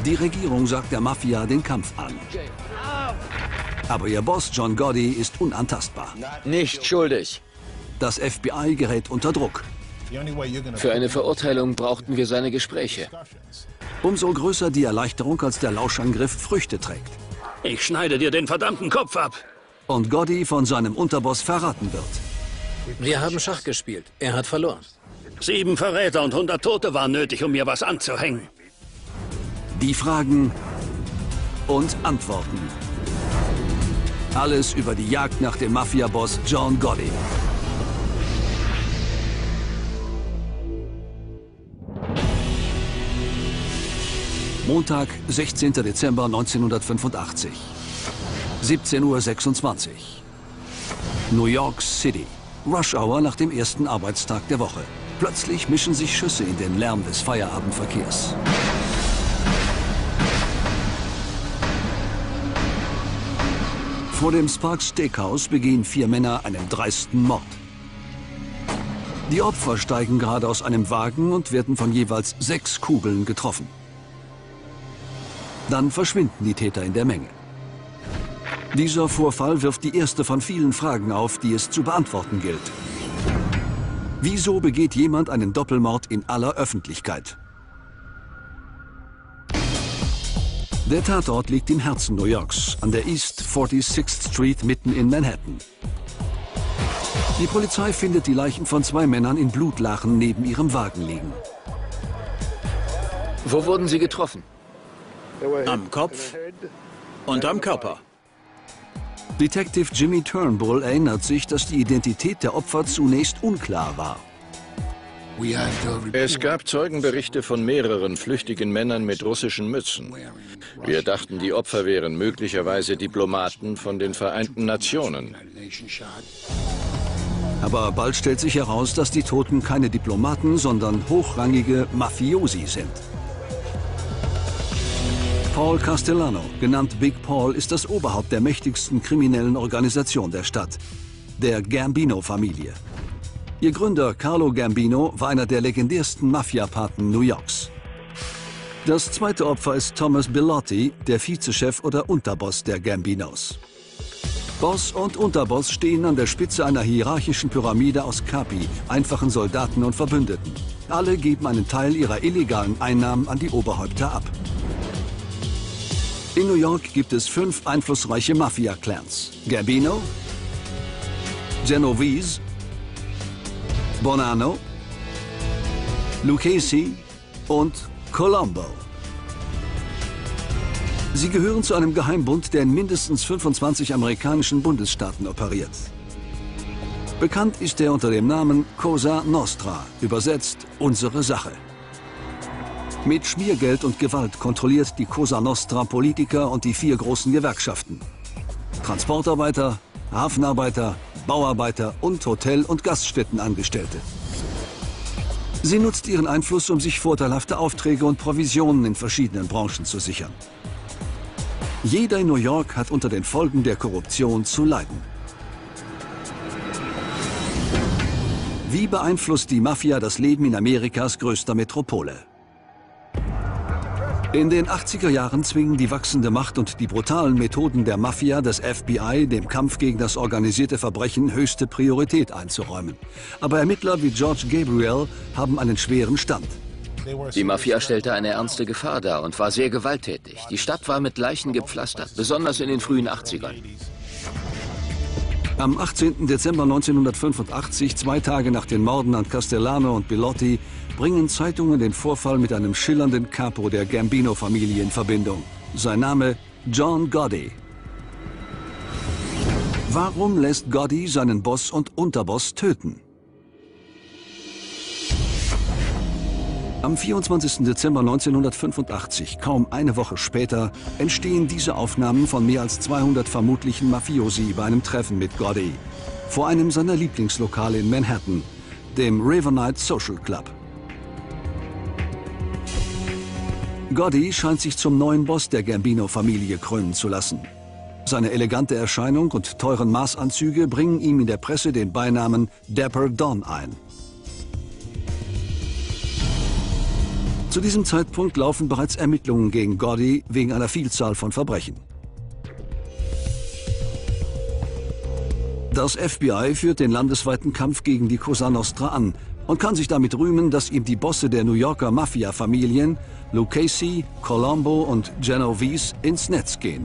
Die Regierung sagt der Mafia den Kampf an. Aber ihr Boss John Gotti ist unantastbar. Nicht schuldig. Das FBI gerät unter Druck. Für eine Verurteilung brauchten wir seine Gespräche. Umso größer die Erleichterung, als der Lauschangriff Früchte trägt. Ich schneide dir den verdammten Kopf ab. Und Gotti von seinem Unterboss verraten wird. Wir haben Schach gespielt. Er hat verloren. 7 Verräter und 100 Tote waren nötig, um mir was anzuhängen. Die Fragen und Antworten. Alles über die Jagd nach dem Mafia-Boss John Gotti. Montag, 16. Dezember 1985. 17:26 Uhr. New York City. Rush Hour nach dem ersten Arbeitstag der Woche. Plötzlich mischen sich Schüsse in den Lärm des Feierabendverkehrs. Vor dem Sparks Steakhouse begehen 4 Männer einen dreisten Mord. Die Opfer steigen gerade aus einem Wagen und werden von jeweils 6 Kugeln getroffen. Dann verschwinden die Täter in der Menge. Dieser Vorfall wirft die erste von vielen Fragen auf, die es zu beantworten gilt. Wieso begeht jemand einen Doppelmord in aller Öffentlichkeit? Der Tatort liegt im Herzen New Yorks, an der East 46th Street mitten in Manhattan. Die Polizei findet die Leichen von 2 Männern in Blutlachen neben ihrem Wagen liegen. Wo wurden sie getroffen? Am Kopf und am Körper. Detective Jimmy Turnbull erinnert sich, dass die Identität der Opfer zunächst unklar war. Es gab Zeugenberichte von mehreren flüchtigen Männern mit russischen Mützen. Wir dachten, die Opfer wären möglicherweise Diplomaten von den Vereinten Nationen. Aber bald stellt sich heraus, dass die Toten keine Diplomaten, sondern hochrangige Mafiosi sind. Paul Castellano, genannt Big Paul, ist das Oberhaupt der mächtigsten kriminellen Organisation der Stadt, der Gambino-Familie. Ihr Gründer Carlo Gambino war einer der legendärsten Mafiapaten New Yorks. Das zweite Opfer ist Thomas Bellotti, der Vizechef oder Unterboss der Gambinos. Boss und Unterboss stehen an der Spitze einer hierarchischen Pyramide aus Capi, einfachen Soldaten und Verbündeten. Alle geben einen Teil ihrer illegalen Einnahmen an die Oberhäupter ab. In New York gibt es 5 einflussreiche Mafia-Clans: Gambino, Genovese, Bonanno, Lucchese und Colombo. Sie gehören zu einem Geheimbund, der in mindestens 25 amerikanischen Bundesstaaten operiert. Bekannt ist er unter dem Namen Cosa Nostra, übersetzt unsere Sache. Mit Schmiergeld und Gewalt kontrolliert die Cosa Nostra Politiker und die 4 großen Gewerkschaften: Transportarbeiter, Hafenarbeiter, Bauarbeiter und Hotel- und Gaststättenangestellte. Sie nutzt ihren Einfluss, um sich vorteilhafte Aufträge und Provisionen in verschiedenen Branchen zu sichern. Jeder in New York hat unter den Folgen der Korruption zu leiden. Wie beeinflusst die Mafia das Leben in Amerikas größter Metropole? In den 80er Jahren zwingen die wachsende Macht und die brutalen Methoden der Mafia das FBI, dem Kampf gegen das organisierte Verbrechen höchste Priorität einzuräumen. Aber Ermittler wie George Gabriel haben einen schweren Stand. Die Mafia stellte eine ernste Gefahr dar und war sehr gewalttätig. Die Stadt war mit Leichen gepflastert, besonders in den frühen 80ern. Am 18. Dezember 1985, 2 Tage nach den Morden an Castellano und Bellotti, bringen Zeitungen den Vorfall mit einem schillernden Capo der Gambino-Familie in Verbindung. Sein Name John Gotti. Warum lässt Gotti seinen Boss und Unterboss töten? Am 24. Dezember 1985, kaum eine Woche später, entstehen diese Aufnahmen von mehr als 200 vermutlichen Mafiosi bei einem Treffen mit Gotti vor einem seiner Lieblingslokale in Manhattan, dem Rivernight Social Club. Gotti scheint sich zum neuen Boss der Gambino-Familie krönen zu lassen. Seine elegante Erscheinung und teuren Maßanzüge bringen ihm in der Presse den Beinamen Dapper Don ein. Zu diesem Zeitpunkt laufen bereits Ermittlungen gegen Gotti wegen einer Vielzahl von Verbrechen. Das FBI führt den landesweiten Kampf gegen die Cosa Nostra an und kann sich damit rühmen, dass ihm die Bosse der New Yorker Mafia-Familien Lucchese, Colombo und Genovese ins Netz gehen.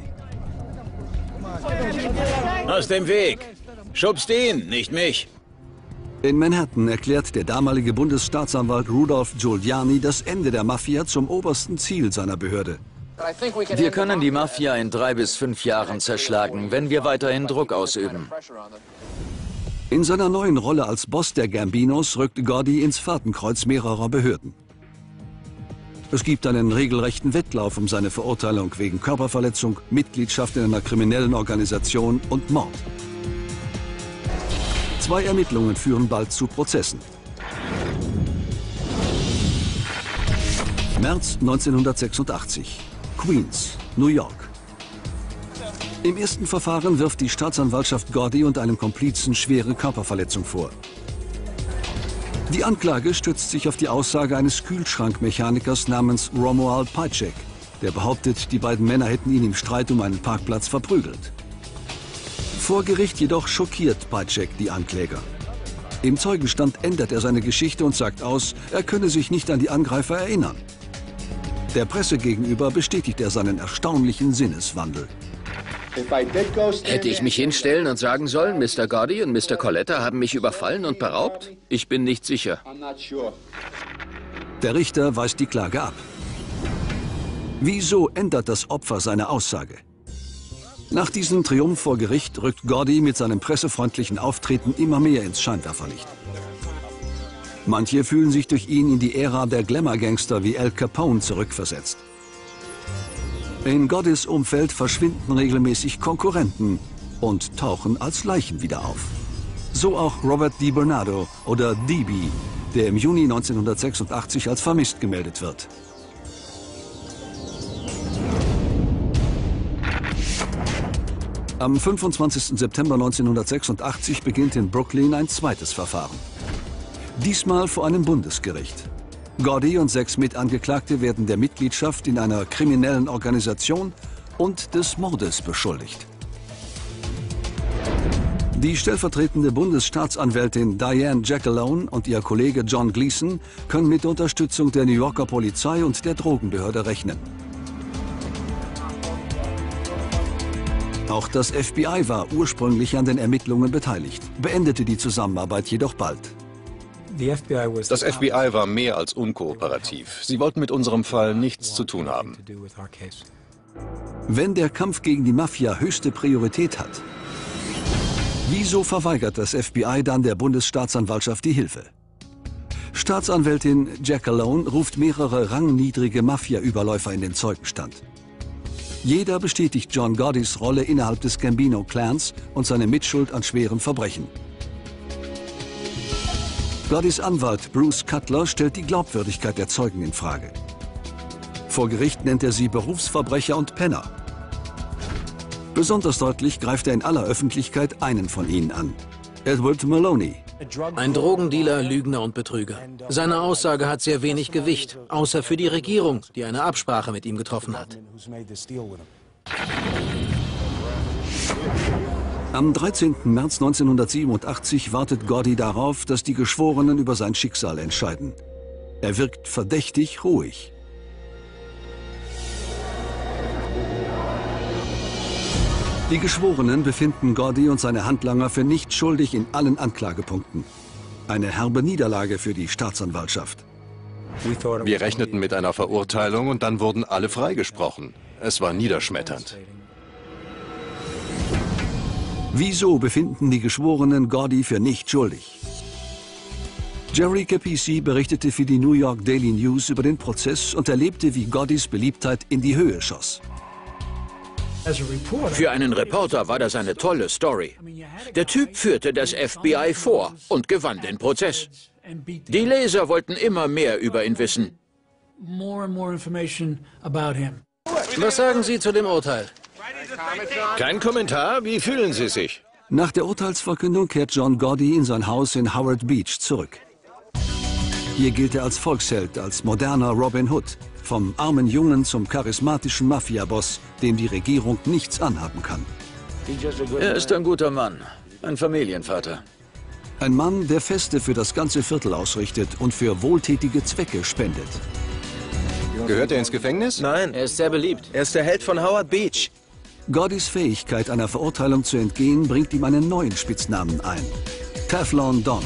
Aus dem Weg! Schubst ihn, nicht mich! In Manhattan erklärt der damalige Bundesstaatsanwalt Rudolph Giuliani das Ende der Mafia zum obersten Ziel seiner Behörde. Wir können die Mafia in 3 bis 5 Jahren zerschlagen, wenn wir weiterhin Druck ausüben. In seiner neuen Rolle als Boss der Gambinos rückt Gotti ins Fahrtenkreuz mehrerer Behörden. Es gibt einen regelrechten Wettlauf um seine Verurteilung wegen Körperverletzung, Mitgliedschaft in einer kriminellen Organisation und Mord. 2 Ermittlungen führen bald zu Prozessen. März 1986. Queens, New York. Im ersten Verfahren wirft die Staatsanwaltschaft Gotti und einem Komplizen schwere Körperverletzung vor. Die Anklage stützt sich auf die Aussage eines Kühlschrankmechanikers namens Romuald Pajek, der behauptet, die beiden Männer hätten ihn im Streit um einen Parkplatz verprügelt. Vor Gericht jedoch schockiert Pajek die Ankläger. Im Zeugenstand ändert er seine Geschichte und sagt aus, er könne sich nicht an die Angreifer erinnern. Der Presse gegenüber bestätigt er seinen erstaunlichen Sinneswandel. Hätte ich mich hinstellen und sagen sollen, Mr. Gotti und Mr. Coletta haben mich überfallen und beraubt? Ich bin nicht sicher. Der Richter weist die Klage ab. Wieso ändert das Opfer seine Aussage? Nach diesem Triumph vor Gericht rückt Gotti mit seinem pressefreundlichen Auftreten immer mehr ins Scheinwerferlicht. Manche fühlen sich durch ihn in die Ära der Glamour-Gangster wie Al Capone zurückversetzt. In Gottis Umfeld verschwinden regelmäßig Konkurrenten und tauchen als Leichen wieder auf. So auch Robert DiBernardo oder DB, der im Juni 1986 als vermisst gemeldet wird. Am 25. September 1986 beginnt in Brooklyn ein zweites Verfahren. Diesmal vor einem Bundesgericht. Gotti und 6 Mitangeklagte werden der Mitgliedschaft in einer kriminellen Organisation und des Mordes beschuldigt. Die stellvertretende Bundesstaatsanwältin Diane Jackalone und ihr Kollege John Gleason können mit Unterstützung der New Yorker Polizei und der Drogenbehörde rechnen. Auch das FBI war ursprünglich an den Ermittlungen beteiligt, beendete die Zusammenarbeit jedoch bald. Das FBI war mehr als unkooperativ. Sie wollten mit unserem Fall nichts zu tun haben. Wenn der Kampf gegen die Mafia höchste Priorität hat, wieso verweigert das FBI dann der Bundesstaatsanwaltschaft die Hilfe? Staatsanwältin Jackalone ruft mehrere rangniedrige Mafia-Überläufer in den Zeugenstand. Jeder bestätigt John Gottis Rolle innerhalb des Gambino-Clans und seine Mitschuld an schweren Verbrechen. Gottis Anwalt Bruce Cutler stellt die Glaubwürdigkeit der Zeugen in Frage. Vor Gericht nennt er sie Berufsverbrecher und Penner. Besonders deutlich greift er in aller Öffentlichkeit einen von ihnen an: Edward Maloney. Ein Drogendealer, Lügner und Betrüger. Seine Aussage hat sehr wenig Gewicht, außer für die Regierung, die eine Absprache mit ihm getroffen hat. Am 13. März 1987 wartet Gotti darauf, dass die Geschworenen über sein Schicksal entscheiden. Er wirkt verdächtig ruhig. Die Geschworenen befinden Gotti und seine Handlanger für nicht schuldig in allen Anklagepunkten. Eine herbe Niederlage für die Staatsanwaltschaft. Wir rechneten mit einer Verurteilung und dann wurden alle freigesprochen. Es war niederschmetternd. Wieso befinden die Geschworenen Gotti für nicht schuldig? Jerry Capisi berichtete für die New York Daily News über den Prozess und erlebte, wie Gottis Beliebtheit in die Höhe schoss. Für einen Reporter war das eine tolle Story. Der Typ führte das FBI vor und gewann den Prozess. Die Leser wollten immer mehr über ihn wissen. Was sagen Sie zu dem Urteil? Kein Kommentar? Wie fühlen Sie sich? Nach der Urteilsverkündung kehrt John Gotti in sein Haus in Howard Beach zurück. Hier gilt er als Volksheld, als moderner Robin Hood. Vom armen Jungen zum charismatischen Mafia-Boss, dem die Regierung nichts anhaben kann. Er ist ein guter Mann, ein Familienvater. Ein Mann, der Feste für das ganze Viertel ausrichtet und für wohltätige Zwecke spendet. Gehört er ins Gefängnis? Nein, er ist sehr beliebt. Er ist der Held von Howard Beach. Gordys Fähigkeit, einer Verurteilung zu entgehen, bringt ihm einen neuen Spitznamen ein: Teflon Don.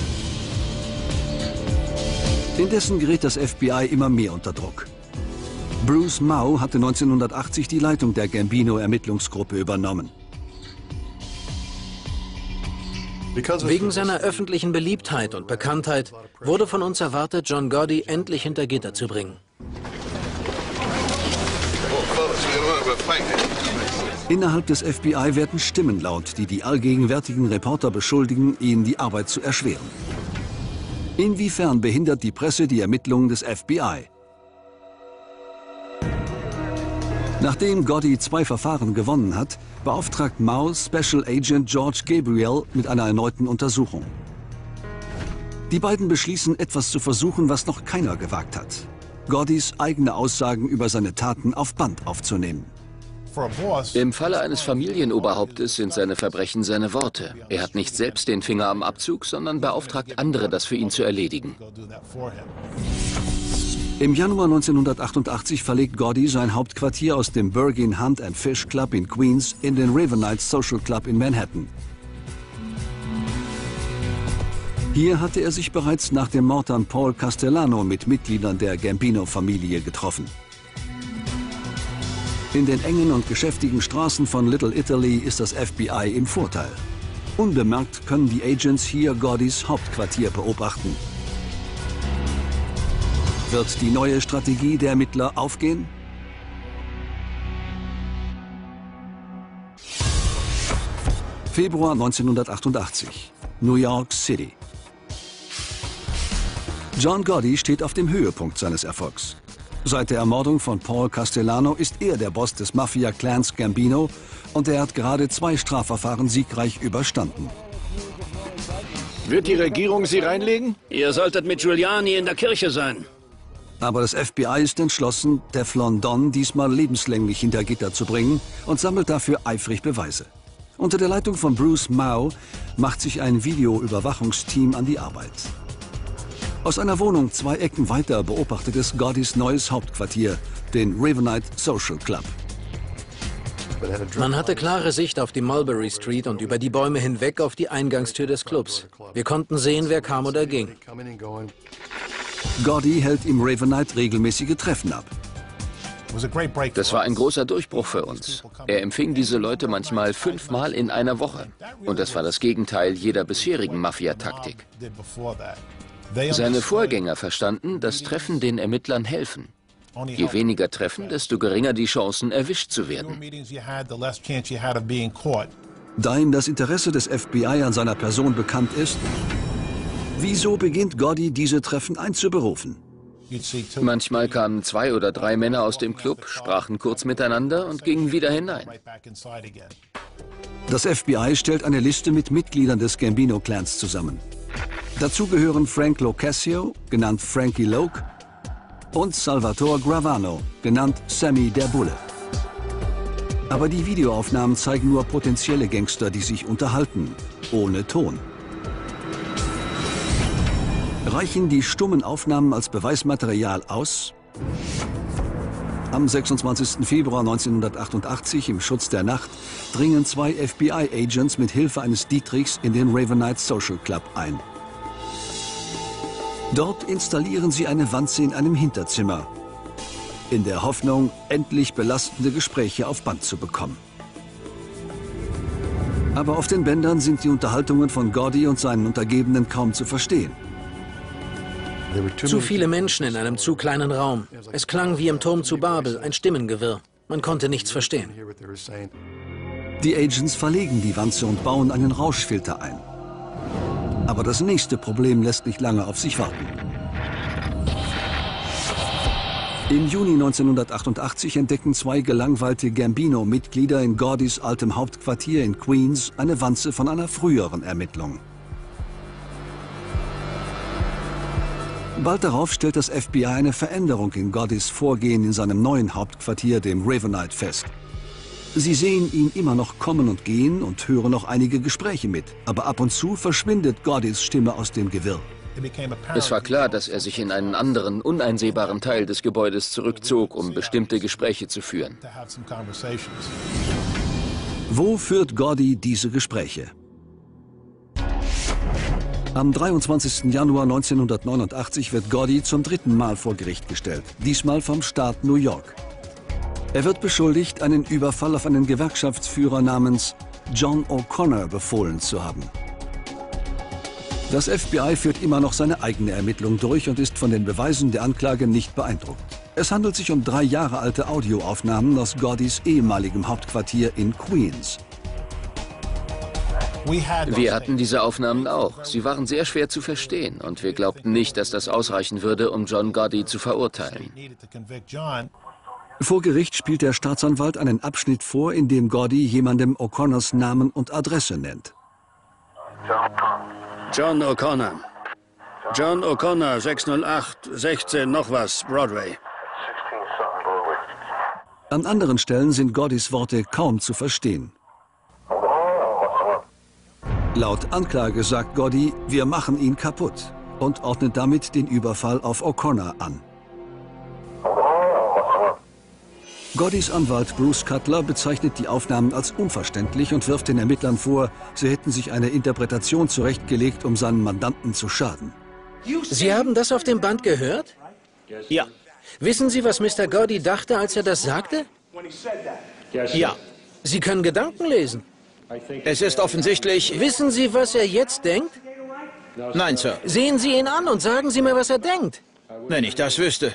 Indessen gerät das FBI immer mehr unter Druck. Bruce Mau hatte 1980 die Leitung der Gambino-Ermittlungsgruppe übernommen. Wegen seiner öffentlichen Beliebtheit und Bekanntheit wurde von uns erwartet, John Gotti endlich hinter Gitter zu bringen. Innerhalb des FBI werden Stimmen laut, die die allgegenwärtigen Reporter beschuldigen, ihnen die Arbeit zu erschweren. Inwiefern behindert die Presse die Ermittlungen des FBI? Nachdem Gotti 2 Verfahren gewonnen hat, beauftragt Mau Special Agent George Gabriel mit einer erneuten Untersuchung. Die beiden beschließen, etwas zu versuchen, was noch keiner gewagt hat: Gottis eigene Aussagen über seine Taten auf Band aufzunehmen. Im Falle eines Familienoberhauptes sind seine Verbrechen seine Worte. Er hat nicht selbst den Finger am Abzug, sondern beauftragt andere, das für ihn zu erledigen. Im Januar 1988 verlegt Gotti sein Hauptquartier aus dem Bergin Hunt and Fish Club in Queens in den Ravenite Social Club in Manhattan. Hier hatte er sich bereits nach dem Mord an Paul Castellano mit Mitgliedern der Gambino-Familie getroffen. In den engen und geschäftigen Straßen von Little Italy ist das FBI im Vorteil. Unbemerkt können die Agents hier Gottis Hauptquartier beobachten. Wird die neue Strategie der Ermittler aufgehen? Februar 1988, New York City. John Gotti steht auf dem Höhepunkt seines Erfolgs. Seit der Ermordung von Paul Castellano ist er der Boss des Mafia-Clans Gambino und er hat gerade 2 Strafverfahren siegreich überstanden. Wird die Regierung sie reinlegen? Ihr solltet mit Giuliani in der Kirche sein. Aber das FBI ist entschlossen, Teflon Don diesmal lebenslänglich hinter Gitter zu bringen und sammelt dafür eifrig Beweise. Unter der Leitung von Bruce Mau macht sich ein Videoüberwachungsteam an die Arbeit. Aus einer Wohnung 2 Ecken weiter beobachtet es Gottis neues Hauptquartier, den Ravenite Social Club. Man hatte klare Sicht auf die Mulberry Street und über die Bäume hinweg auf die Eingangstür des Clubs. Wir konnten sehen, wer kam oder ging. Gotti hält im Ravenite regelmäßige Treffen ab. Das war ein großer Durchbruch für uns. Er empfing diese Leute manchmal 5-mal in einer Woche. Und das war das Gegenteil jeder bisherigen Mafia-Taktik. Seine Vorgänger verstanden, dass Treffen den Ermittlern helfen. Je weniger Treffen, desto geringer die Chancen, erwischt zu werden. Da ihm das Interesse des FBI an seiner Person bekannt ist, wieso beginnt Gotti, diese Treffen einzuberufen? Manchmal kamen 2 oder 3 Männer aus dem Club, sprachen kurz miteinander und gingen wieder hinein. Das FBI stellt eine Liste mit Mitgliedern des Gambino-Clans zusammen. Dazu gehören Frank Locascio, genannt Frankie Loke, und Salvatore Gravano, genannt Sammy der Bulle. Aber die Videoaufnahmen zeigen nur potenzielle Gangster, die sich unterhalten, ohne Ton. Reichen die stummen Aufnahmen als Beweismaterial aus? Am 26. Februar 1988 im Schutz der Nacht dringen 2 FBI-Agents mit Hilfe eines Dietrichs in den Ravenite Social Club ein. Dort installieren sie eine Wanze in einem Hinterzimmer, in der Hoffnung, endlich belastende Gespräche auf Band zu bekommen. Aber auf den Bändern sind die Unterhaltungen von Gotti und seinen Untergebenen kaum zu verstehen. Zu viele Menschen in einem zu kleinen Raum. Es klang wie im Turm zu Babel, ein Stimmengewirr. Man konnte nichts verstehen. Die Agents verlegen die Wanze und bauen einen Rauschfilter ein. Aber das nächste Problem lässt nicht lange auf sich warten. Im Juni 1988 entdecken 2 gelangweilte Gambino-Mitglieder in Gottis altem Hauptquartier in Queens eine Wanze von einer früheren Ermittlung. Bald darauf stellt das FBI eine Veränderung in Goddys Vorgehen in seinem neuen Hauptquartier, dem Ravenite, fest. Sie sehen ihn immer noch kommen und gehen und hören noch einige Gespräche mit, aber ab und zu verschwindet Goddys Stimme aus dem Gewirr. Es war klar, dass er sich in einen anderen, uneinsehbaren Teil des Gebäudes zurückzog, um bestimmte Gespräche zu führen. Wo führt Goddy diese Gespräche? Am 23. Januar 1989 wird Goddy zum 3. Mal vor Gericht gestellt, diesmal vom Staat New York. Er wird beschuldigt, einen Überfall auf einen Gewerkschaftsführer namens John O'Connor befohlen zu haben. Das FBI führt immer noch seine eigene Ermittlung durch und ist von den Beweisen der Anklage nicht beeindruckt. Es handelt sich um 3 Jahre alte Audioaufnahmen aus Goddys ehemaligem Hauptquartier in Queens. Wir hatten diese Aufnahmen auch. Sie waren sehr schwer zu verstehen und wir glaubten nicht, dass das ausreichen würde, um John Gotti zu verurteilen. Vor Gericht spielt der Staatsanwalt einen Abschnitt vor, in dem Goddy jemandem O'Connors Namen und Adresse nennt. John O'Connor. John O'Connor, 608, 16, noch was, Broadway. An anderen Stellen sind Goddys Worte kaum zu verstehen. Laut Anklage sagt Goddy, wir machen ihn kaputt und ordnet damit den Überfall auf O'Connor an. Goddys Anwalt Bruce Cutler bezeichnet die Aufnahmen als unverständlich und wirft den Ermittlern vor, sie hätten sich eine Interpretation zurechtgelegt, um seinen Mandanten zu schaden. Sie haben das auf dem Band gehört? Ja. Wissen Sie, was Mr. Goddy dachte, als er das sagte? Ja. Sie können Gedanken lesen. Es ist offensichtlich... Wissen Sie, was er jetzt denkt? Nein, Sir. Sehen Sie ihn an und sagen Sie mir, was er denkt. Wenn ich das wüsste.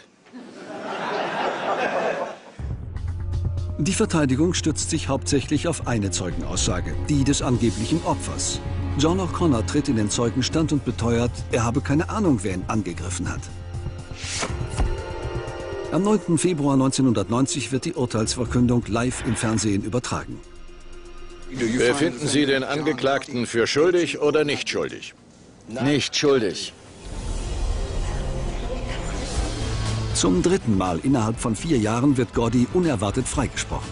Die Verteidigung stützt sich hauptsächlich auf eine Zeugenaussage, die des angeblichen Opfers. John O'Connor tritt in den Zeugenstand und beteuert, er habe keine Ahnung, wer ihn angegriffen hat. Am 9. Februar 1990 wird die Urteilsverkündung live im Fernsehen übertragen. Befinden Sie den Angeklagten für schuldig oder nicht schuldig? Nicht schuldig. Zum 3. Mal innerhalb von 4 Jahren wird Goddy unerwartet freigesprochen.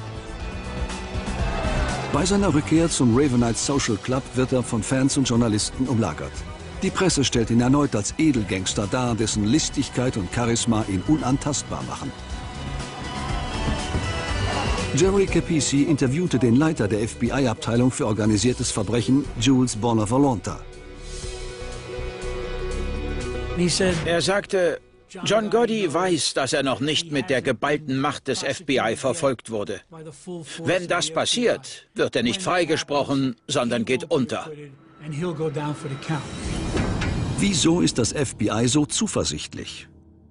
Bei seiner Rückkehr zum Ravenite Social Club wird er von Fans und Journalisten umlagert. Die Presse stellt ihn erneut als Edelgangster dar, dessen Listigkeit und Charisma ihn unantastbar machen. Jerry Capisi interviewte den Leiter der FBI-Abteilung für organisiertes Verbrechen, Jules Bonavolonta. Er sagte, John Gotti weiß, dass er noch nicht mit der geballten Macht des FBI verfolgt wurde. Wenn das passiert, wird er nicht freigesprochen, sondern geht unter. Wieso ist das FBI so zuversichtlich?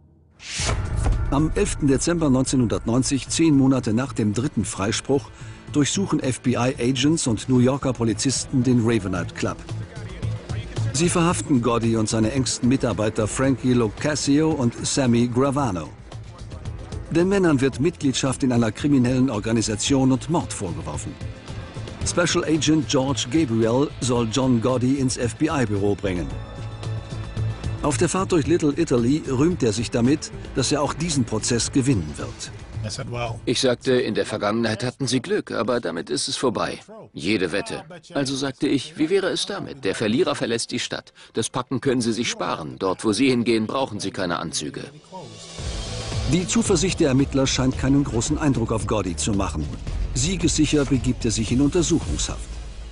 Am 11. Dezember 1990, 10 Monate nach dem 3. Freispruch, durchsuchen FBI-Agents und New Yorker Polizisten den Ravenite Club. Sie verhaften Goddy und seine engsten Mitarbeiter Frankie Locascio und Sammy Gravano. Den Männern wird Mitgliedschaft in einer kriminellen Organisation und Mord vorgeworfen. Special Agent George Gabriel soll John Goddy ins FBI-Büro bringen. Auf der Fahrt durch Little Italy rühmt er sich damit, dass er auch diesen Prozess gewinnen wird. Ich sagte, in der Vergangenheit hatten Sie Glück, aber damit ist es vorbei. Jede Wette. Also sagte ich, wie wäre es damit? Der Verlierer verlässt die Stadt. Das Packen können Sie sich sparen. Dort, wo Sie hingehen, brauchen Sie keine Anzüge. Die Zuversicht der Ermittler scheint keinen großen Eindruck auf Goddy zu machen. Siegessicher begibt er sich in Untersuchungshaft.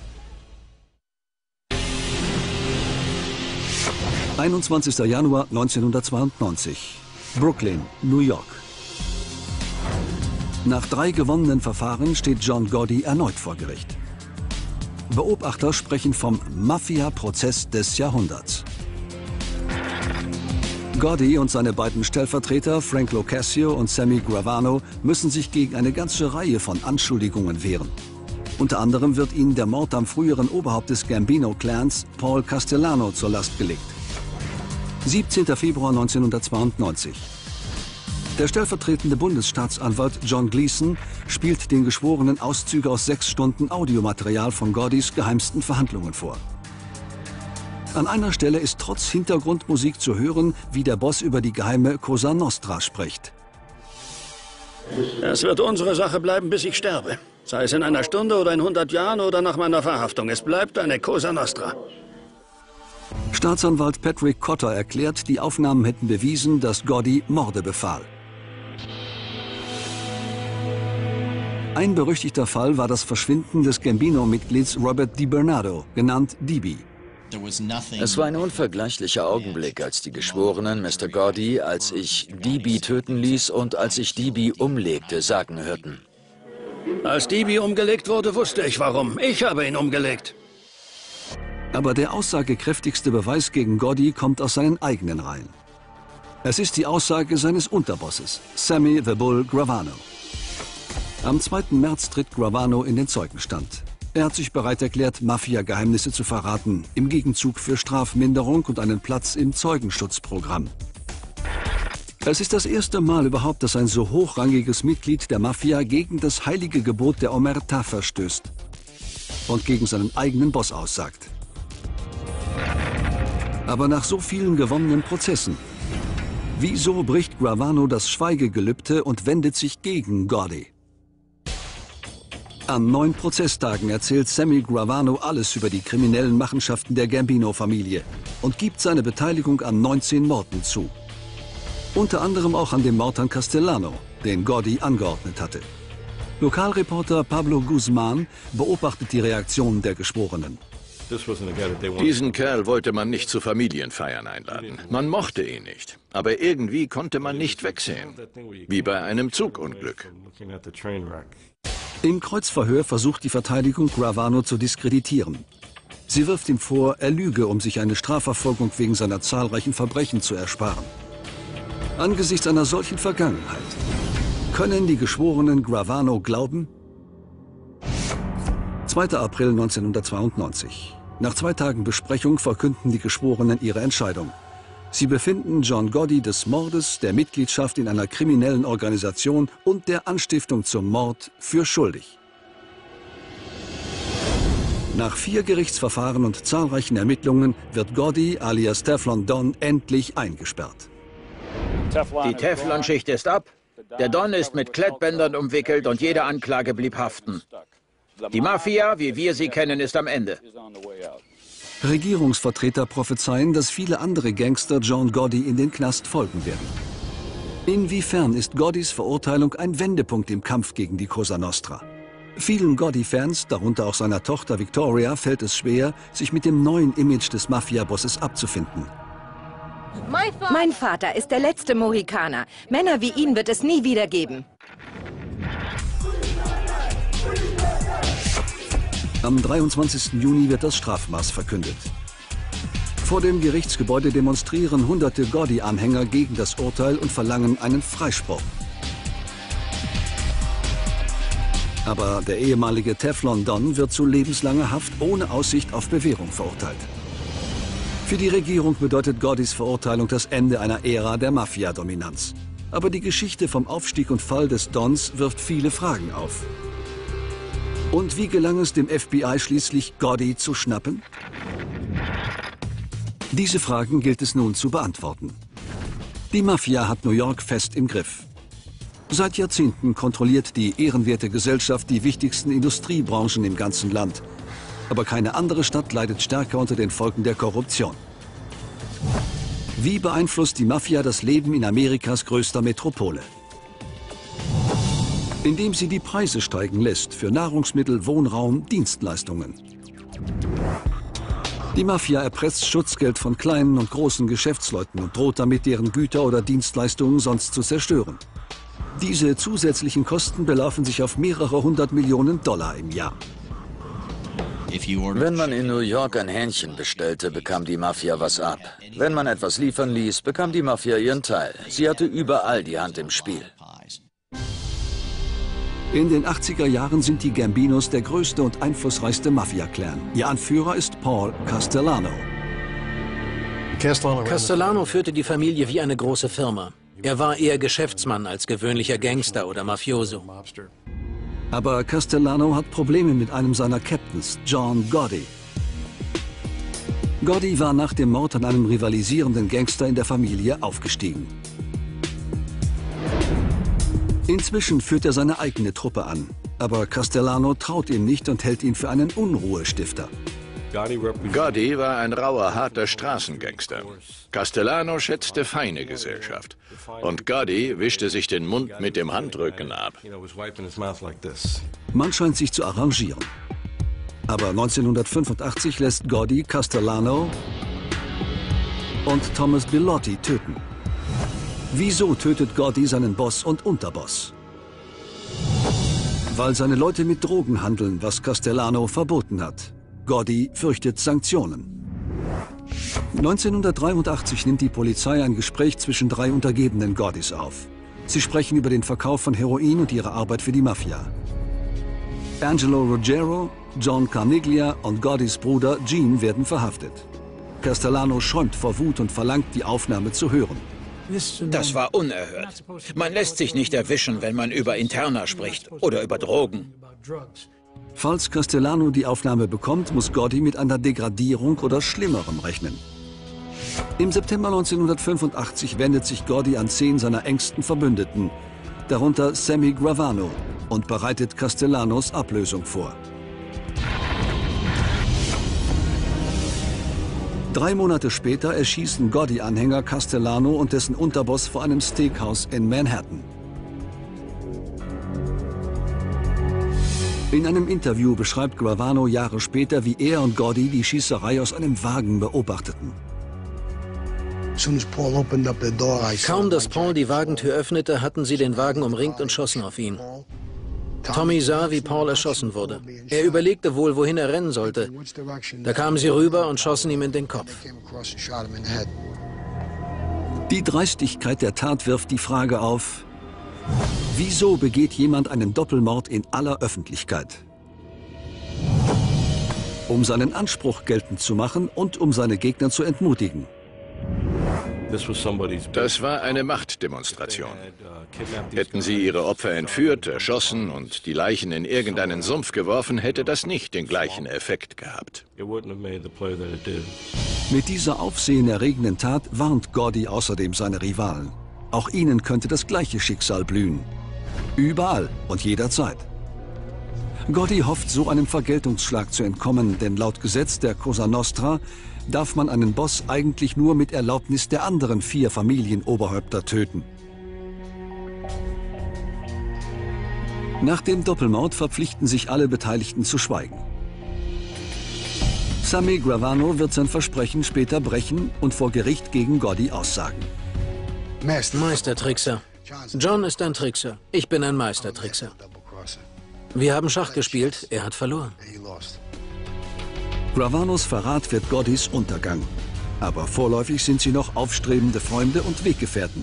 21. Januar 1992. Brooklyn, New York. Nach 3 gewonnenen Verfahren steht John Goddy erneut vor Gericht. Beobachter sprechen vom Mafia-Prozess des Jahrhunderts. Goddy und seine beiden Stellvertreter Frank Locascio und Sammy Gravano müssen sich gegen eine ganze Reihe von Anschuldigungen wehren. Unter anderem wird ihnen der Mord am früheren Oberhaupt des Gambino-Clans, Paul Castellano, zur Last gelegt. 17. Februar 1992. Der stellvertretende Bundesstaatsanwalt John Gleason spielt den Geschworenen Auszüge aus 6 Stunden Audiomaterial von Goddys geheimsten Verhandlungen vor. An einer Stelle ist trotz Hintergrundmusik zu hören, wie der Boss über die geheime Cosa Nostra spricht. Es wird unsere Sache bleiben, bis ich sterbe. Sei es in einer Stunde oder in 100 Jahren oder nach meiner Verhaftung. Es bleibt eine Cosa Nostra. Staatsanwalt Patrick Cotter erklärt, die Aufnahmen hätten bewiesen, dass Gotti Morde befahl. Ein berüchtigter Fall war das Verschwinden des Gambino-Mitglieds Robert DiBernardo, genannt DB. Es war ein unvergleichlicher Augenblick, als die Geschworenen Mr. Gotti, als ich DB töten ließ und als ich DB umlegte, sagen hörten. Als DB umgelegt wurde, wusste ich warum. Ich habe ihn umgelegt. Aber der aussagekräftigste Beweis gegen Gotti kommt aus seinen eigenen Reihen. Es ist die Aussage seines Unterbosses, Sammy the Bull Gravano. Am 2. März tritt Gravano in den Zeugenstand. Er hat sich bereit erklärt, Mafia-Geheimnisse zu verraten, im Gegenzug für Strafminderung und einen Platz im Zeugenschutzprogramm. Es ist das erste Mal überhaupt, dass ein so hochrangiges Mitglied der Mafia gegen das heilige Gebot der Omertà verstößt und gegen seinen eigenen Boss aussagt. Aber nach so vielen gewonnenen Prozessen, wieso bricht Gravano das Schweigegelübde und wendet sich gegen Gotti? An 9 Prozesstagen erzählt Sammy Gravano alles über die kriminellen Machenschaften der Gambino-Familie und gibt seine Beteiligung an 19 Morden zu. Unter anderem auch an dem Mord an Castellano, den Gotti angeordnet hatte. Lokalreporter Pablo Guzman beobachtet die Reaktionen der Geschworenen. Diesen Kerl wollte man nicht zu Familienfeiern einladen. Man mochte ihn nicht. Aber irgendwie konnte man nicht wegsehen. Wie bei einem Zugunglück. Im Kreuzverhör versucht die Verteidigung, Gravano zu diskreditieren. Sie wirft ihm vor, er lüge, um sich eine Strafverfolgung wegen seiner zahlreichen Verbrechen zu ersparen. Angesichts einer solchen Vergangenheit, können die Geschworenen Gravano glauben? 2. April 1992. Nach 2 Tagen Besprechung verkünden die Geschworenen ihre Entscheidung. Sie befinden John Gotti des Mordes, der Mitgliedschaft in einer kriminellen Organisation und der Anstiftung zum Mord für schuldig. Nach 4 Gerichtsverfahren und zahlreichen Ermittlungen wird Gotti alias Teflon Don endlich eingesperrt. Die Teflonschicht ist ab, der Don ist mit Klettbändern umwickelt und jede Anklage blieb haften. Die Mafia, wie wir sie kennen, ist am Ende. Regierungsvertreter prophezeien, dass viele andere Gangster John Gotti in den Knast folgen werden. Inwiefern ist Gottis Verurteilung ein Wendepunkt im Kampf gegen die Cosa Nostra? Vielen Gotti-Fans, darunter auch seiner Tochter Victoria, fällt es schwer, sich mit dem neuen Image des Mafia-Bosses abzufinden. Mein Vater ist der letzte Mohikaner. Männer wie ihn wird es nie wieder geben. Am 23. Juni wird das Strafmaß verkündet. Vor dem Gerichtsgebäude demonstrieren hunderte Gotti-Anhänger gegen das Urteil und verlangen einen Freispruch. Aber der ehemalige Teflon Don wird zu lebenslanger Haft ohne Aussicht auf Bewährung verurteilt. Für die Regierung bedeutet Gottis Verurteilung das Ende einer Ära der Mafia-Dominanz. Aber die Geschichte vom Aufstieg und Fall des Dons wirft viele Fragen auf. Und wie gelang es dem FBI schließlich, Gotti zu schnappen? Diese Fragen gilt es nun zu beantworten. Die Mafia hat New York fest im Griff. Seit Jahrzehnten kontrolliert die ehrenwerte Gesellschaft die wichtigsten Industriebranchen im ganzen Land. Aber keine andere Stadt leidet stärker unter den Folgen der Korruption. Wie beeinflusst die Mafia das Leben in Amerikas größter Metropole? Indem sie die Preise steigen lässt für Nahrungsmittel, Wohnraum, Dienstleistungen. Die Mafia erpresst Schutzgeld von kleinen und großen Geschäftsleuten und droht damit, deren Güter oder Dienstleistungen sonst zu zerstören. Diese zusätzlichen Kosten belaufen sich auf mehrere 100 Millionen $100 im Jahr. Wenn man in New York ein Hähnchen bestellte, bekam die Mafia was ab. Wenn man etwas liefern ließ, bekam die Mafia ihren Teil. Sie hatte überall die Hand im Spiel. In den 80er Jahren sind die Gambinos der größte und einflussreichste Mafia-Clan. Ihr Anführer ist Paul Castellano. Castellano führte die Familie wie eine große Firma. Er war eher Geschäftsmann als gewöhnlicher Gangster oder Mafioso. Aber Castellano hat Probleme mit einem seiner Captains, John Gotti. Gotti war nach dem Mord an einem rivalisierenden Gangster in der Familie aufgestiegen. Inzwischen führt er seine eigene Truppe an, aber Castellano traut ihm nicht und hält ihn für einen Unruhestifter. Gotti war ein rauer, harter Straßengangster. Castellano schätzte feine Gesellschaft. Und Gotti wischte sich den Mund mit dem Handrücken ab. Man scheint sich zu arrangieren. Aber 1985 lässt Gotti Castellano und Thomas Bilotti töten. Wieso tötet Gotti seinen Boss und Unterboss? Weil seine Leute mit Drogen handeln, was Castellano verboten hat. Gotti fürchtet Sanktionen. 1983 nimmt die Polizei ein Gespräch zwischen 3 Untergebenen Gottis auf. Sie sprechen über den Verkauf von Heroin und ihre Arbeit für die Mafia. Angelo Ruggiero, John Carniglia und Gottis Bruder Gene werden verhaftet. Castellano schäumt vor Wut und verlangt, die Aufnahme zu hören. Das war unerhört. Man lässt sich nicht erwischen, wenn man über Interna spricht oder über Drogen. Falls Castellano die Aufnahme bekommt, muss Gotti mit einer Degradierung oder Schlimmerem rechnen. Im September 1985 wendet sich Gotti an 10 seiner engsten Verbündeten, darunter Sammy Gravano, und bereitet Castellanos Ablösung vor. 3 Monate später erschießen Gotti-Anhänger Castellano und dessen Unterboss vor einem Steakhouse in Manhattan. In einem Interview beschreibt Gravano Jahre später, wie er und Gotti die Schießerei aus einem Wagen beobachteten. Kaum, dass Paul die Wagentür öffnete, hatten sie den Wagen umringt und schossen auf ihn. Tommy sah, wie Paul erschossen wurde. Er überlegte wohl, wohin er rennen sollte. Da kamen sie rüber und schossen ihm in den Kopf. Die Dreistigkeit der Tat wirft die Frage auf: Wieso begeht jemand einen Doppelmord in aller Öffentlichkeit? Um seinen Anspruch geltend zu machen und um seine Gegner zu entmutigen. Das war eine Machtdemonstration. Hätten sie ihre Opfer entführt, erschossen und die Leichen in irgendeinen Sumpf geworfen, hätte das nicht den gleichen Effekt gehabt. Mit dieser aufsehenerregenden Tat warnt Gotti außerdem seine Rivalen. Auch ihnen könnte das gleiche Schicksal blühen. Überall und jederzeit. Gotti hofft, so einem Vergeltungsschlag zu entkommen, denn laut Gesetz der Cosa Nostra darf man einen Boss eigentlich nur mit Erlaubnis der anderen 4 Familienoberhäupter töten. Nach dem Doppelmord verpflichten sich alle Beteiligten zu schweigen. Sammy Gravano wird sein Versprechen später brechen und vor Gericht gegen Gotti aussagen. Meistertrickser. John ist ein Trickser. Ich bin ein Meistertrickser. Wir haben Schach gespielt, er hat verloren. Gravanos Verrat wird Gottis Untergang. Aber vorläufig sind sie noch aufstrebende Freunde und Weggefährten.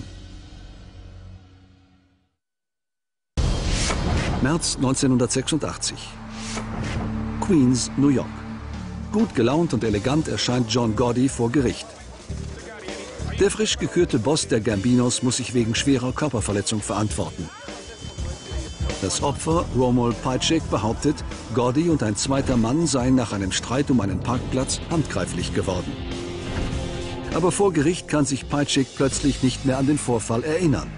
März 1986. Queens, New York. Gut gelaunt und elegant erscheint John Gotti vor Gericht. Der frisch gekürte Boss der Gambinos muss sich wegen schwerer Körperverletzung verantworten. Das Opfer, Romol Pajcek, behauptet, Gotti und ein zweiter Mann seien nach einem Streit um einen Parkplatz handgreiflich geworden. Aber vor Gericht kann sich Pajcek plötzlich nicht mehr an den Vorfall erinnern.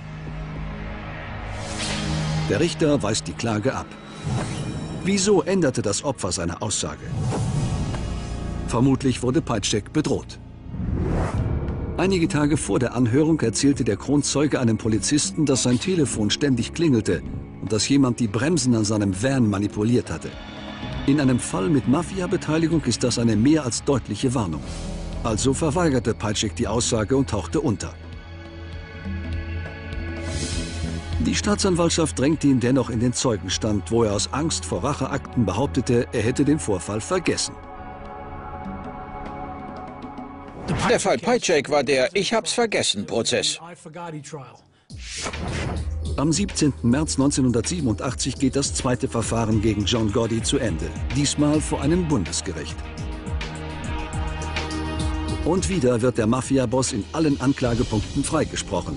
Der Richter weist die Klage ab. Wieso änderte das Opfer seine Aussage? Vermutlich wurde Pajcek bedroht. Einige Tage vor der Anhörung erzählte der Kronzeuge einem Polizisten, dass sein Telefon ständig klingelte und dass jemand die Bremsen an seinem Van manipuliert hatte. In einem Fall mit Mafia-Beteiligung ist das eine mehr als deutliche Warnung. Also verweigerte Pajcek die Aussage und tauchte unter. Die Staatsanwaltschaft drängte ihn dennoch in den Zeugenstand, wo er aus Angst vor Racheakten behauptete, er hätte den Vorfall vergessen. Der Fall Pajcek war der Ich-hab's-vergessen-Prozess. Am 17. März 1987 geht das zweite Verfahren gegen John Gotti zu Ende. Diesmal vor einem Bundesgericht. Und wieder wird der Mafia-Boss in allen Anklagepunkten freigesprochen.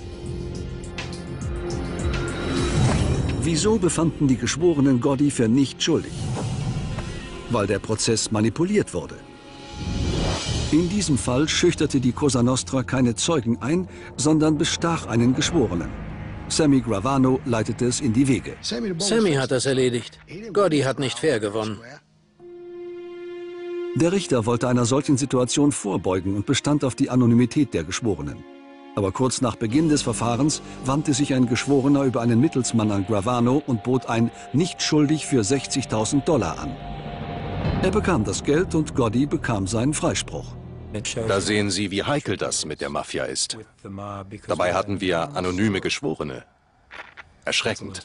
Wieso befanden die Geschworenen Gotti für nicht schuldig? Weil der Prozess manipuliert wurde. In diesem Fall schüchterte die Cosa Nostra keine Zeugen ein, sondern bestach einen Geschworenen. Sammy Gravano leitete es in die Wege. Sammy hat das erledigt. Gotti hat nicht fair gewonnen. Der Richter wollte einer solchen Situation vorbeugen und bestand auf die Anonymität der Geschworenen. Aber kurz nach Beginn des Verfahrens wandte sich ein Geschworener über einen Mittelsmann an Gravano und bot ein nicht schuldig für $60.000 an. Er bekam das Geld und Gotti bekam seinen Freispruch. Da sehen Sie, wie heikel das mit der Mafia ist. Dabei hatten wir anonyme Geschworene. Erschreckend.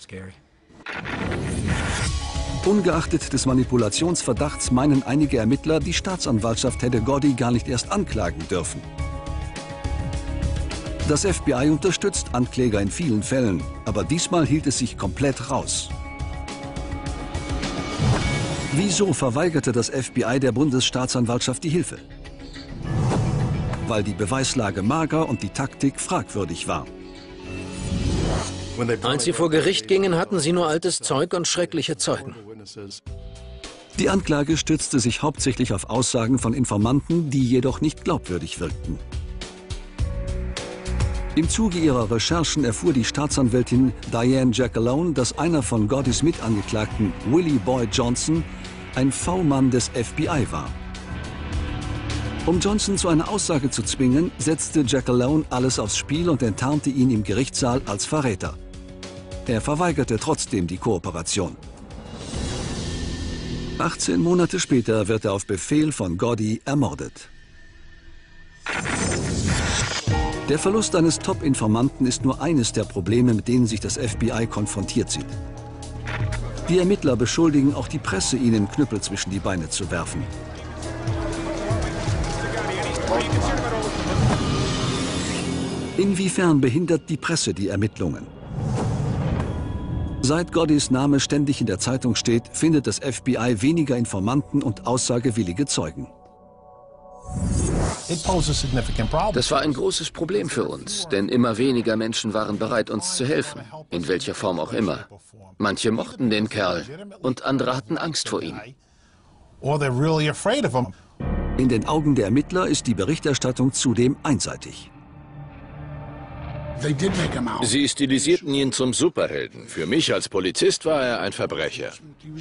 Ungeachtet des Manipulationsverdachts meinen einige Ermittler, die Staatsanwaltschaft hätte Gotti gar nicht erst anklagen dürfen. Das FBI unterstützt Ankläger in vielen Fällen, aber diesmal hielt es sich komplett raus. Wieso verweigerte das FBI der Bundesstaatsanwaltschaft die Hilfe? Weil die Beweislage mager und die Taktik fragwürdig war. Als sie vor Gericht gingen, hatten sie nur altes Zeug und schreckliche Zeugen. Die Anklage stützte sich hauptsächlich auf Aussagen von Informanten, die jedoch nicht glaubwürdig wirkten. Im Zuge ihrer Recherchen erfuhr die Staatsanwältin Diane Giacalone, dass einer von Gottis Mitangeklagten, Willie Boyd Johnson, ein V-Mann des FBI war. Um Johnson zu einer Aussage zu zwingen, setzte Giacalone alles aufs Spiel und enttarnte ihn im Gerichtssaal als Verräter. Er verweigerte trotzdem die Kooperation. 18 Monate später wird er auf Befehl von Gotti ermordet. Der Verlust eines Top-Informanten ist nur eines der Probleme, mit denen sich das FBI konfrontiert sieht. Die Ermittler beschuldigen auch die Presse, ihnen Knüppel zwischen die Beine zu werfen. Inwiefern behindert die Presse die Ermittlungen? Seit Gottis Name ständig in der Zeitung steht, findet das FBI weniger Informanten und aussagewillige Zeugen. Das war ein großes Problem für uns, denn immer weniger Menschen waren bereit, uns zu helfen, in welcher Form auch immer. Manche mochten den Kerl und andere hatten Angst vor ihm. In den Augen der Ermittler ist die Berichterstattung zudem einseitig. Sie stilisierten ihn zum Superhelden. Für mich als Polizist war er ein Verbrecher.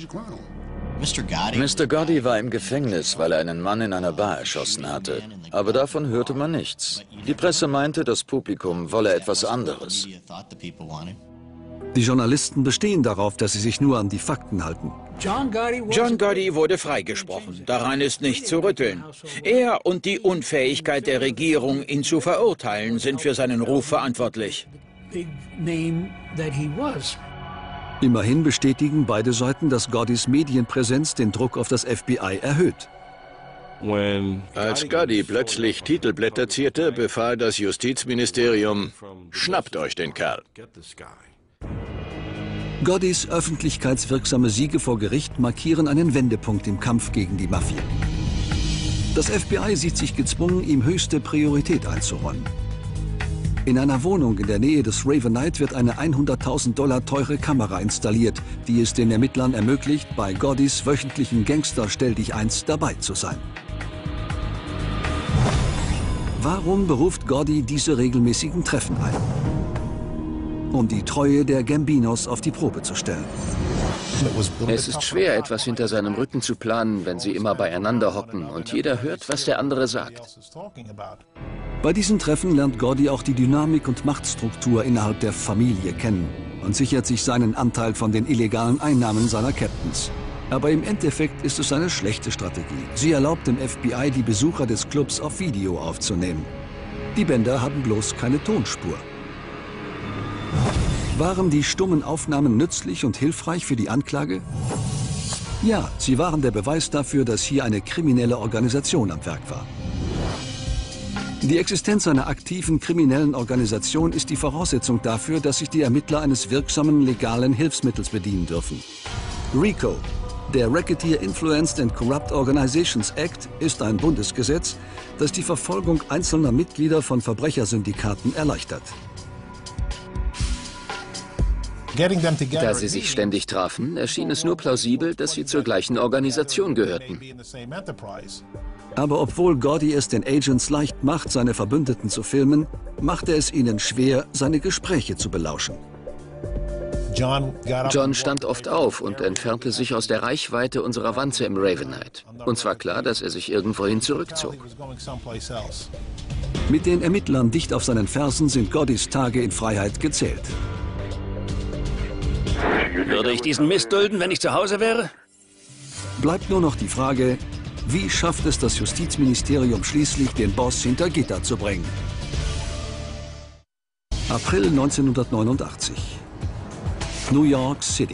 Mr. Gotti war im Gefängnis, weil er einen Mann in einer Bar erschossen hatte. Aber davon hörte man nichts. Die Presse meinte, das Publikum wolle etwas anderes. Die Journalisten bestehen darauf, dass sie sich nur an die Fakten halten. John Gotti wurde freigesprochen. Daran ist nicht zu rütteln. Er und die Unfähigkeit der Regierung, ihn zu verurteilen, sind für seinen Ruf verantwortlich. Immerhin bestätigen beide Seiten, dass Gottis Medienpräsenz den Druck auf das FBI erhöht. Als Gotti plötzlich Titelblätter zierte, befahl das Justizministerium, schnappt euch den Kerl. Gottis öffentlichkeitswirksame Siege vor Gericht markieren einen Wendepunkt im Kampf gegen die Mafia. Das FBI sieht sich gezwungen, ihm höchste Priorität einzuräumen. In einer Wohnung in der Nähe des Raven Knight wird eine $100.000 teure Kamera installiert, die es den Ermittlern ermöglicht, bei Gottis wöchentlichen Gangster-Stell-dich-eins dabei zu sein. Warum beruft Gotti diese regelmäßigen Treffen ein? Um die Treue der Gambinos auf die Probe zu stellen. Es ist schwer, etwas hinter seinem Rücken zu planen, wenn sie immer beieinander hocken und jeder hört, was der andere sagt. Bei diesen Treffen lernt Gotti auch die Dynamik und Machtstruktur innerhalb der Familie kennen und sichert sich seinen Anteil von den illegalen Einnahmen seiner Captains. Aber im Endeffekt ist es eine schlechte Strategie. Sie erlaubt dem FBI, die Besucher des Clubs auf Video aufzunehmen. Die Bänder haben bloß keine Tonspur. Waren die stummen Aufnahmen nützlich und hilfreich für die Anklage? Ja, sie waren der Beweis dafür, dass hier eine kriminelle Organisation am Werk war. Die Existenz einer aktiven kriminellen Organisation ist die Voraussetzung dafür, dass sich die Ermittler eines wirksamen legalen Hilfsmittels bedienen dürfen. RICO, der Racketeer Influenced and Corrupt Organizations Act, ist ein Bundesgesetz, das die Verfolgung einzelner Mitglieder von Verbrechersyndikaten erleichtert. Da sie sich ständig trafen, erschien es nur plausibel, dass sie zur gleichen Organisation gehörten. Aber obwohl Gordy es den Agents leicht macht, seine Verbündeten zu filmen, macht er es ihnen schwer, seine Gespräche zu belauschen. John stand oft auf und entfernte sich aus der Reichweite unserer Wanze im Ravenite. Uns war klar, dass er sich irgendwohin zurückzog. Mit den Ermittlern dicht auf seinen Fersen sind Gordys Tage in Freiheit gezählt. Würde ich diesen Mist dulden, wenn ich zu Hause wäre? Bleibt nur noch die Frage, wie schafft es das Justizministerium schließlich, den Boss hinter Gitter zu bringen? April 1989. New York City.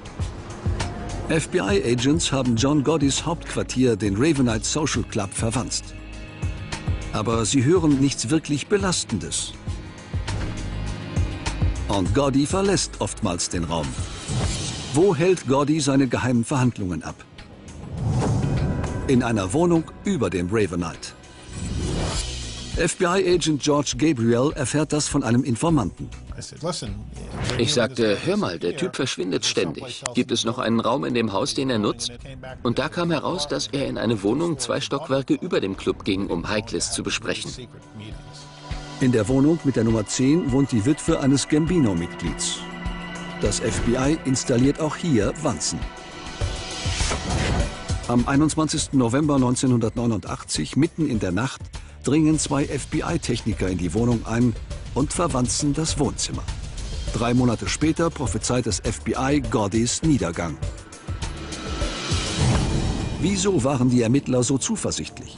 FBI-Agents haben John Gordys Hauptquartier, den Ravenite Social Club, verwanzt. Aber sie hören nichts wirklich Belastendes. Und Gordy verlässt oftmals den Raum. Wo hält Gordy seine geheimen Verhandlungen ab? In einer Wohnung über dem Ravenite. FBI-Agent George Gabriel erfährt das von einem Informanten. Ich sagte, hör mal, der Typ verschwindet ständig. Gibt es noch einen Raum in dem Haus, den er nutzt? Und da kam heraus, dass er in eine Wohnung 2 Stockwerke über dem Club ging, um Heikles zu besprechen. In der Wohnung mit der Nummer 10 wohnt die Witwe eines Gambino-Mitglieds. Das FBI installiert auch hier Wanzen. Am 21. November 1989, mitten in der Nacht, dringen 2 FBI-Techniker in die Wohnung ein und verwanzen das Wohnzimmer. 3 Monate später prophezeit das FBI Gordys Niedergang. Wieso waren die Ermittler so zuversichtlich?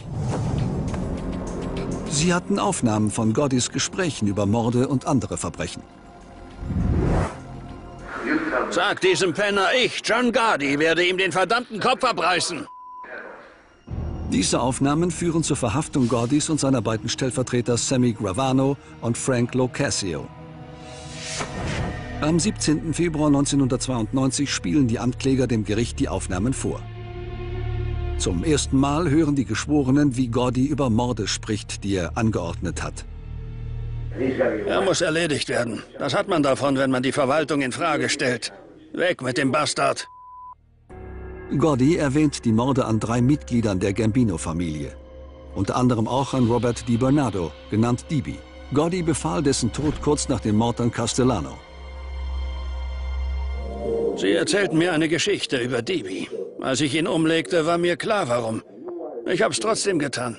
Sie hatten Aufnahmen von Gordys Gesprächen über Morde und andere Verbrechen. Sag diesem Penner, ich, John Gordy, werde ihm den verdammten Kopf abreißen. Diese Aufnahmen führen zur Verhaftung Gordys und seiner beiden Stellvertreter Sammy Gravano und Frank LoCascio. Am 17. Februar 1992 spielen die Ankläger dem Gericht die Aufnahmen vor. Zum ersten Mal hören die Geschworenen, wie Gordy über Morde spricht, die er angeordnet hat. Er muss erledigt werden. Das hat man davon, wenn man die Verwaltung in Frage stellt. Weg mit dem Bastard. Gordy erwähnt die Morde an 3 Mitgliedern der Gambino-Familie. Unter anderem auch an Robert DiBernardo, genannt DB. Gordy befahl dessen Tod kurz nach dem Mord an Castellano. Sie erzählten mir eine Geschichte über DB. Als ich ihn umlegte, war mir klar, warum. Ich hab's trotzdem getan.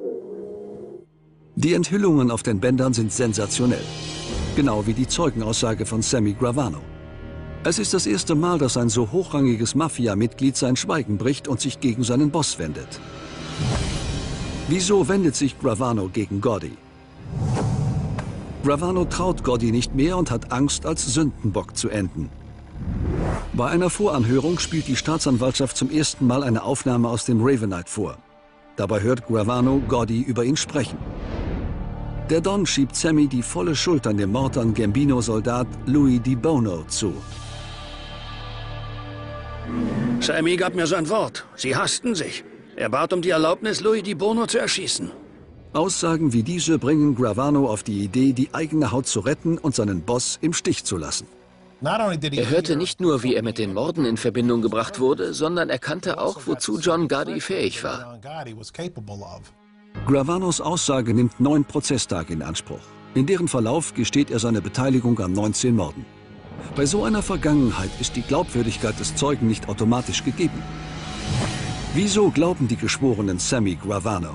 Die Enthüllungen auf den Bändern sind sensationell. Genau wie die Zeugenaussage von Sammy Gravano. Es ist das erste Mal, dass ein so hochrangiges Mafia-Mitglied sein Schweigen bricht und sich gegen seinen Boss wendet. Wieso wendet sich Gravano gegen Gordy? Gravano traut Gordy nicht mehr und hat Angst, als Sündenbock zu enden. Bei einer Voranhörung spielt die Staatsanwaltschaft zum ersten Mal eine Aufnahme aus dem Ravenite vor. Dabei hört Gravano Gordy über ihn sprechen. Der Don schiebt Sammy die volle Schuld an dem Mord an Gambino-Soldat Louis Di Bono zu. Sammy gab mir sein Wort. Sie hassten sich. Er bat um die Erlaubnis, Louis Di Bono zu erschießen. Aussagen wie diese bringen Gravano auf die Idee, die eigene Haut zu retten und seinen Boss im Stich zu lassen. Er hörte nicht nur, wie er mit den Morden in Verbindung gebracht wurde, sondern erkannte auch, wozu John Gordy fähig war. Gravanos Aussage nimmt 9 Prozesstage in Anspruch. In deren Verlauf gesteht er seine Beteiligung an 19 Morden. Bei so einer Vergangenheit ist die Glaubwürdigkeit des Zeugen nicht automatisch gegeben. Wieso glauben die Geschworenen Sammy Gravano?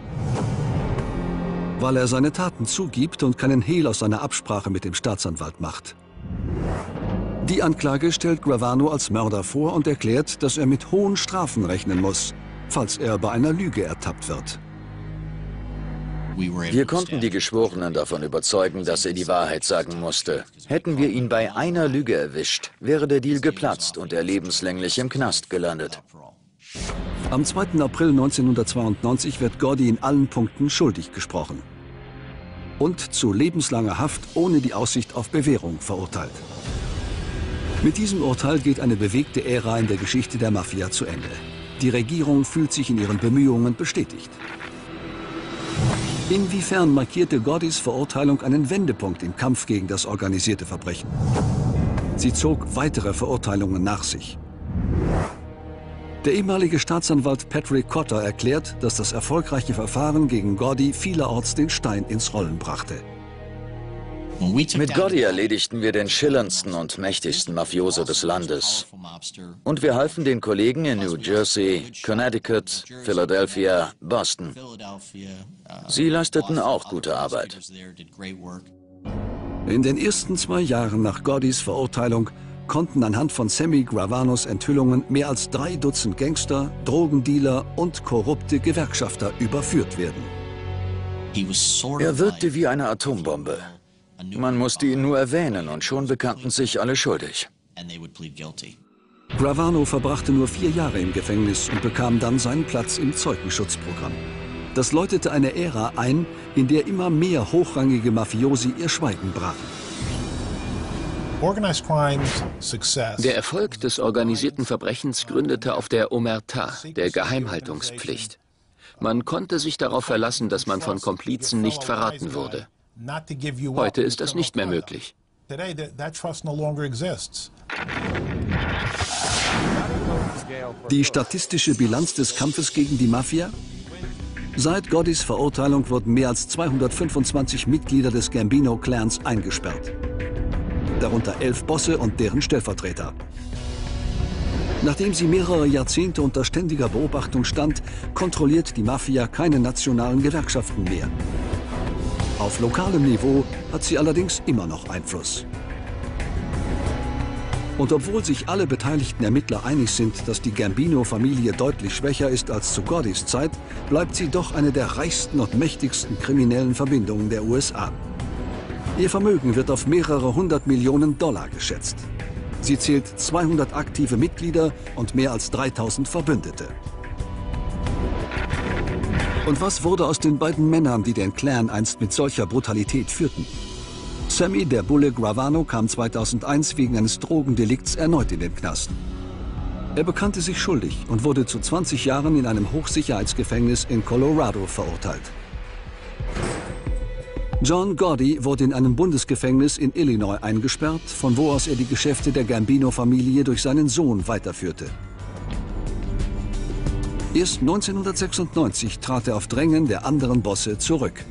Weil er seine Taten zugibt und keinen Hehl aus seiner Absprache mit dem Staatsanwalt macht. Die Anklage stellt Gravano als Mörder vor und erklärt, dass er mit hohen Strafen rechnen muss, falls er bei einer Lüge ertappt wird. Wir konnten die Geschworenen davon überzeugen, dass er die Wahrheit sagen musste. Hätten wir ihn bei einer Lüge erwischt, wäre der Deal geplatzt und er lebenslänglich im Knast gelandet. Am 2. April 1992 wird Gordy in allen Punkten schuldig gesprochen. Und zu lebenslanger Haft ohne die Aussicht auf Bewährung verurteilt. Mit diesem Urteil geht eine bewegte Ära in der Geschichte der Mafia zu Ende. Die Regierung fühlt sich in ihren Bemühungen bestätigt. Inwiefern markierte Gordys Verurteilung einen Wendepunkt im Kampf gegen das organisierte Verbrechen? Sie zog weitere Verurteilungen nach sich. Der ehemalige Staatsanwalt Patrick Cotter erklärt, dass das erfolgreiche Verfahren gegen Gotti vielerorts den Stein ins Rollen brachte. Mit Gotti erledigten wir den schillerndsten und mächtigsten Mafioso des Landes. Und wir halfen den Kollegen in New Jersey, Connecticut, Philadelphia, Boston. Sie leisteten auch gute Arbeit. In den ersten 2 Jahren nach Gottis Verurteilung konnten anhand von Sammy Gravanos Enthüllungen mehr als 3 Dutzend Gangster, Drogendealer und korrupte Gewerkschafter überführt werden. Er wirkte wie eine Atombombe. Man musste ihn nur erwähnen und schon bekannten sich alle schuldig. Gravano verbrachte nur 4 Jahre im Gefängnis und bekam dann seinen Platz im Zeugenschutzprogramm. Das läutete eine Ära ein, in der immer mehr hochrangige Mafiosi ihr Schweigen brachen. Der Erfolg des organisierten Verbrechens gründete auf der Omerta, der Geheimhaltungspflicht. Man konnte sich darauf verlassen, dass man von Komplizen nicht verraten wurde. Heute ist das nicht mehr möglich. Die statistische Bilanz des Kampfes gegen die Mafia? Seit Gottis Verurteilung wurden mehr als 225 Mitglieder des Gambino-Clans eingesperrt. Darunter 11 Bosse und deren Stellvertreter. Nachdem sie mehrere Jahrzehnte unter ständiger Beobachtung stand, kontrolliert die Mafia keine nationalen Gewerkschaften mehr. Auf lokalem Niveau hat sie allerdings immer noch Einfluss. Und obwohl sich alle beteiligten Ermittler einig sind, dass die Gambino-Familie deutlich schwächer ist als zu Gottis Zeit, bleibt sie doch eine der reichsten und mächtigsten kriminellen Verbindungen der USA. Ihr Vermögen wird auf mehrere 100 Millionen Dollar geschätzt. Sie zählt 200 aktive Mitglieder und mehr als 3000 Verbündete. Und was wurde aus den beiden Männern, die den Clan einst mit solcher Brutalität führten? Sammy, der Bulle Gravano, kam 2001 wegen eines Drogendelikts erneut in den Knast. Er bekannte sich schuldig und wurde zu 20 Jahren in einem Hochsicherheitsgefängnis in Colorado verurteilt. John Gotti wurde in einem Bundesgefängnis in Illinois eingesperrt, von wo aus er die Geschäfte der Gambino-Familie durch seinen Sohn weiterführte. Erst 1996 trat er auf Drängen der anderen Bosse zurück.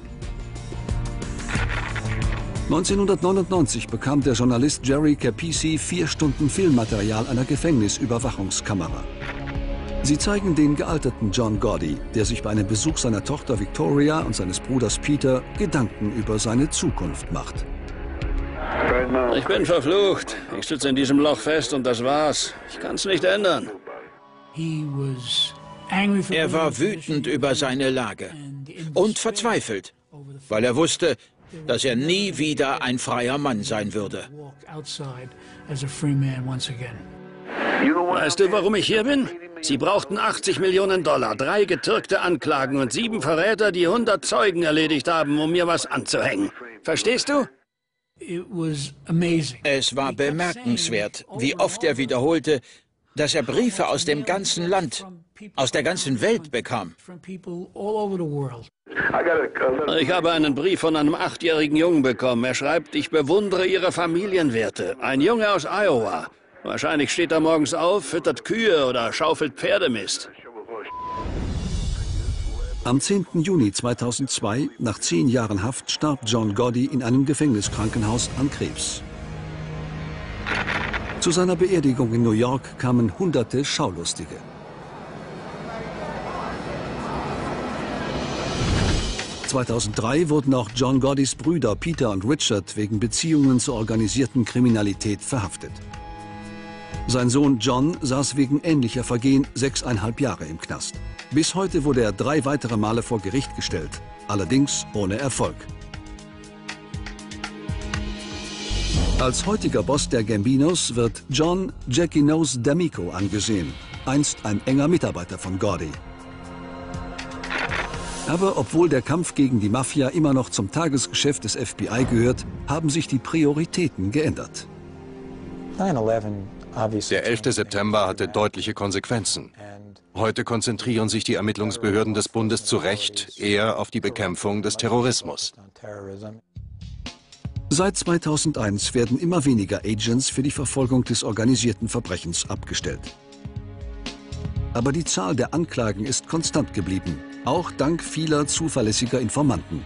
1999 bekam der Journalist Jerry Capisi 4 Stunden Filmmaterial einer Gefängnisüberwachungskamera. Sie zeigen den gealterten John Gotti, der sich bei einem Besuch seiner Tochter Victoria und seines Bruders Peter Gedanken über seine Zukunft macht. Ich bin verflucht. Ich sitze in diesem Loch fest und das war's. Ich kann's nicht ändern. Er war wütend über seine Lage und verzweifelt, weil er wusste, dass er nie wieder ein freier Mann sein würde. Weißt du, warum ich hier bin? Sie brauchten 80 Millionen Dollar, 3 getürkte Anklagen und 7 Verräter, die 100 Zeugen erledigt haben, um mir was anzuhängen. Verstehst du? Es war bemerkenswert, wie oft er wiederholte, dass er Briefe aus dem ganzen Land, aus der ganzen Welt bekam. Ich habe einen Brief von einem 8-jährigen Jungen bekommen. Er schreibt, ich bewundere Ihre Familienwerte. Ein Junge aus Iowa. Wahrscheinlich steht er morgens auf, füttert Kühe oder schaufelt Pferdemist. Am 10. Juni 2002, nach 10 Jahren Haft, starb John Gotti in einem Gefängniskrankenhaus an Krebs. Zu seiner Beerdigung in New York kamen Hunderte Schaulustige. (2003) wurden auch John Gottis Brüder Peter und Richard wegen Beziehungen zur organisierten Kriminalität verhaftet. Sein Sohn John saß wegen ähnlicher Vergehen 6,5 Jahre im Knast. Bis heute wurde er 3 weitere Male vor Gericht gestellt, allerdings ohne Erfolg. Als heutiger Boss der Gambinos wird John Jackie Nose D'Amico angesehen, einst ein enger Mitarbeiter von Gotti. Aber obwohl der Kampf gegen die Mafia immer noch zum Tagesgeschäft des FBI gehört, haben sich die Prioritäten geändert. Der 11. September hatte deutliche Konsequenzen. Heute konzentrieren sich die Ermittlungsbehörden des Bundes zu Recht eher auf die Bekämpfung des Terrorismus. Seit 2001 werden immer weniger Agents für die Verfolgung des organisierten Verbrechens abgestellt. Aber die Zahl der Anklagen ist konstant geblieben, auch dank vieler zuverlässiger Informanten.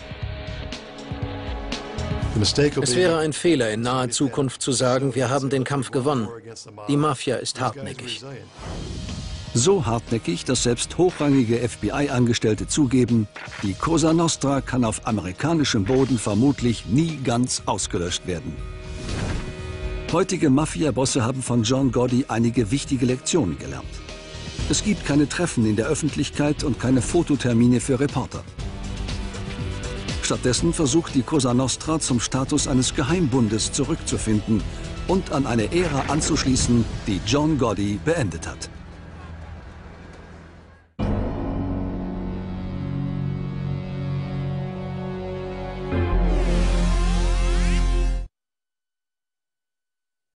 Es wäre ein Fehler, in naher Zukunft zu sagen, wir haben den Kampf gewonnen. Die Mafia ist hartnäckig. So hartnäckig, dass selbst hochrangige FBI-Angestellte zugeben, die Cosa Nostra kann auf amerikanischem Boden vermutlich nie ganz ausgelöscht werden. Heutige Mafia-Bosse haben von John Gotti einige wichtige Lektionen gelernt. Es gibt keine Treffen in der Öffentlichkeit und keine Fototermine für Reporter. Stattdessen versucht die Cosa Nostra zum Status eines Geheimbundes zurückzufinden und an eine Ära anzuschließen, die John Gotti beendet hat.